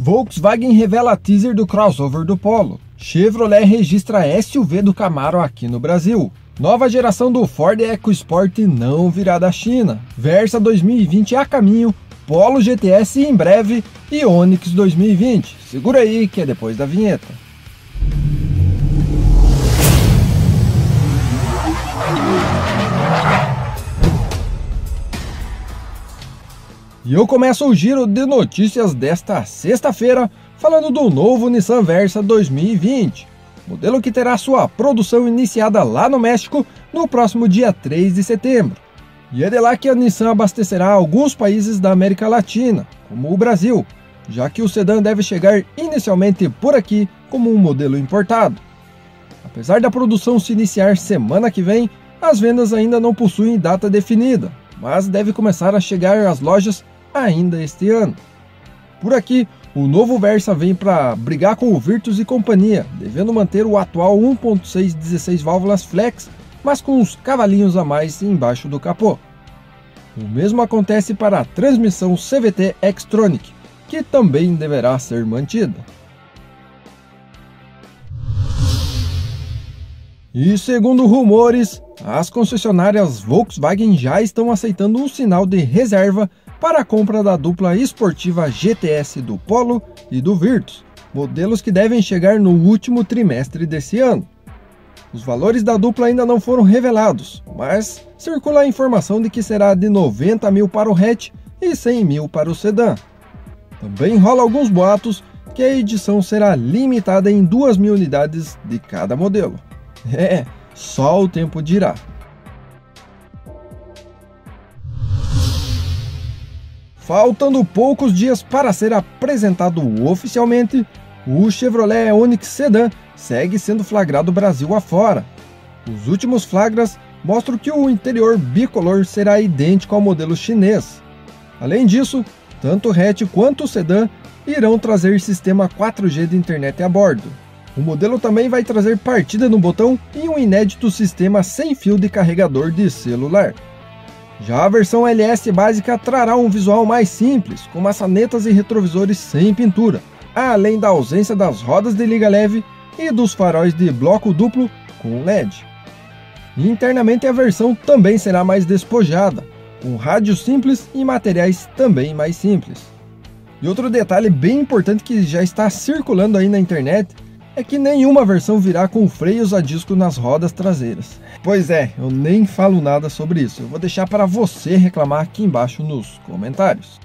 Volkswagen revela teaser do crossover do Polo. Chevrolet registra SUV do Camaro aqui no Brasil. Nova geração do Ford EcoSport não virá da China. Versa 2020 a caminho, Polo GTS em breve e Onix 2020. Segura aí que é depois da vinheta. E eu começo o giro de notícias desta sexta-feira falando do novo Nissan Versa 2020, modelo que terá sua produção iniciada lá no México no próximo dia 3 de setembro. E é de lá que a Nissan abastecerá alguns países da América Latina, como o Brasil, já que o sedã deve chegar inicialmente por aqui como um modelo importado. Apesar da produção se iniciar semana que vem, as vendas ainda não possuem data definida, mas deve começar a chegar às lojas ainda este ano. Por aqui, o novo Versa vem para brigar com o Virtus e companhia, devendo manter o atual 1.6 16 válvulas flex, mas com uns cavalinhos a mais embaixo do capô. O mesmo acontece para a transmissão CVT Xtronic, que também deverá ser mantida. E segundo rumores, as concessionárias Volkswagen já estão aceitando um sinal de reserva para a compra da dupla esportiva GTS do Polo e do Virtus, modelos que devem chegar no último trimestre desse ano. Os valores da dupla ainda não foram revelados, mas circula a informação de que será de 90 mil para o hatch e 100 mil para o sedã. Também rola alguns boatos que a edição será limitada em 2.000 unidades de cada modelo. Só o tempo dirá. Faltando poucos dias para ser apresentado oficialmente, o Chevrolet Onix Sedan segue sendo flagrado Brasil afora. Os últimos flagras mostram que o interior bicolor será idêntico ao modelo chinês. Além disso, tanto o hatch quanto o sedã irão trazer sistema 4G de internet a bordo. O modelo também vai trazer partida no botão e um inédito sistema sem fio de carregador de celular. Já a versão LS básica trará um visual mais simples, com maçanetas e retrovisores sem pintura, além da ausência das rodas de liga leve e dos faróis de bloco duplo com LED. E internamente a versão também será mais despojada, com rádio simples e materiais também mais simples. E outro detalhe bem importante que já está circulando aí na internet é que nenhuma versão virá com freios a disco nas rodas traseiras. Pois é, eu nem falo nada sobre isso, eu vou deixar para você reclamar aqui embaixo nos comentários.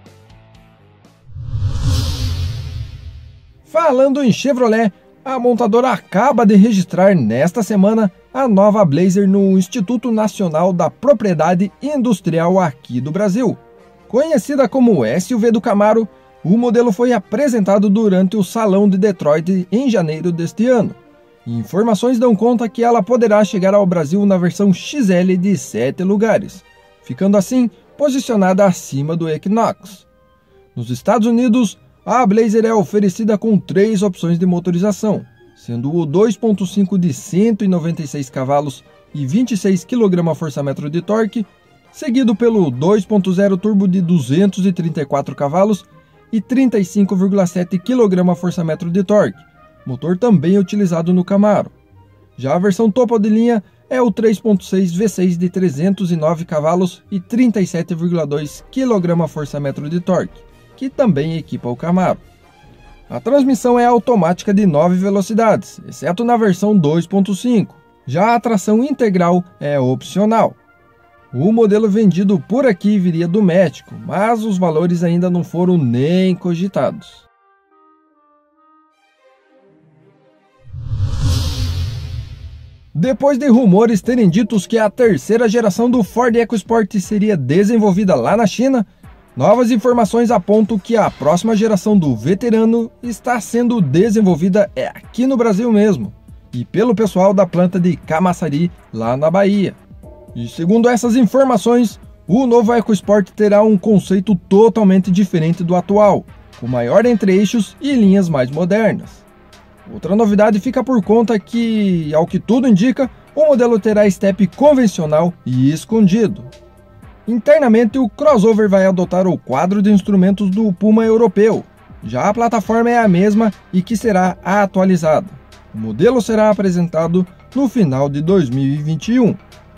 Falando em Chevrolet, a montadora acaba de registrar nesta semana a nova Blazer no Instituto Nacional da Propriedade Industrial aqui do Brasil. Conhecida como SUV do Camaro, o modelo foi apresentado durante o Salão de Detroit em janeiro deste ano. Informações dão conta que ela poderá chegar ao Brasil na versão XL de 7 lugares, ficando assim posicionada acima do Equinox. Nos Estados Unidos, a Blazer é oferecida com 3 opções de motorização, sendo o 2.5 de 196 cavalos e 26 kgfm de torque, seguido pelo 2.0 turbo de 234 cavalos e 35,7 kgfm de torque, motor também utilizado no Camaro. Já a versão topo de linha é o 3.6 V6 de 309 cavalos e 37,2 kgfm de torque, que também equipa o Camaro. A transmissão é automática de 9 velocidades, exceto na versão 2.5. Já a tração integral é opcional. O modelo vendido por aqui viria do México, mas os valores ainda não foram nem cogitados. Depois de rumores terem dito que a terceira geração do Ford EcoSport seria desenvolvida lá na China, novas informações apontam que a próxima geração do veterano está sendo desenvolvida aqui no Brasil mesmo, e pelo pessoal da planta de Camaçari, lá na Bahia. E segundo essas informações, o novo EcoSport terá um conceito totalmente diferente do atual, com maior entre-eixos e linhas mais modernas. Outra novidade fica por conta que, ao que tudo indica, o modelo terá step convencional e escondido. Internamente, o crossover vai adotar o quadro de instrumentos do Puma europeu, Já a plataforma é a mesma e que será atualizada. O modelo será apresentado no final de 2021.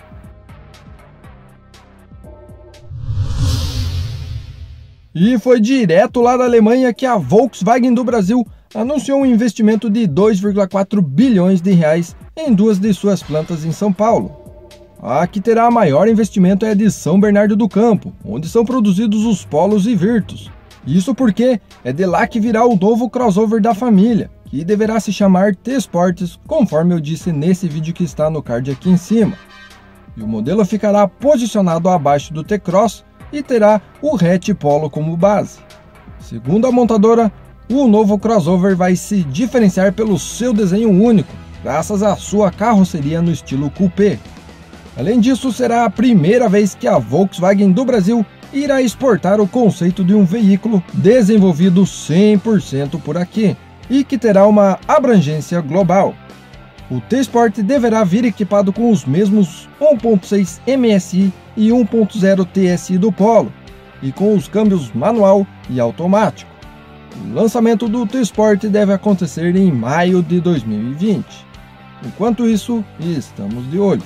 E foi direto lá da Alemanha que a Volkswagen do Brasil anunciou um investimento de 2,4 bilhões de reais em duas de suas plantas em São Paulo. A que terá maior investimento é a de São Bernardo do Campo, onde são produzidos os Polos e Virtus. Isso porque é de lá que virá o novo crossover da família, que deverá se chamar T-Sports, conforme eu disse nesse vídeo que está no card aqui em cima. E o modelo ficará posicionado abaixo do T-Cross e terá o hatch Polo como base. Segundo a montadora, o novo crossover vai se diferenciar pelo seu desenho único, graças à sua carroceria no estilo coupé. Além disso, será a primeira vez que a Volkswagen do Brasil irá exportar o conceito de um veículo desenvolvido 100% por aqui e que terá uma abrangência global. O T-Sport deverá vir equipado com os mesmos 1.6 MSI e 1.0 TSI do Polo, e com os câmbios manual e automático. O lançamento do T-Sport deve acontecer em maio de 2020. Enquanto isso, estamos de olho.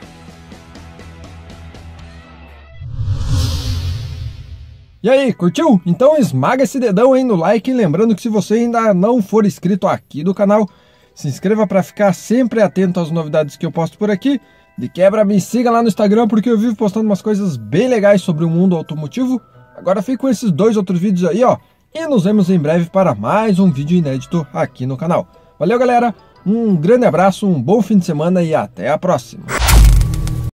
E aí, curtiu? Então esmaga esse dedão aí no like, lembrando que se você ainda não for inscrito aqui do canal, se inscreva para ficar sempre atento às novidades que eu posto por aqui. De quebra, me siga lá no Instagram, porque eu vivo postando umas coisas bem legais sobre o mundo automotivo. Agora fique com esses dois outros vídeos aí, ó. E nos vemos em breve para mais um vídeo inédito aqui no canal. Valeu, galera. Um grande abraço, um bom fim de semana e até a próxima.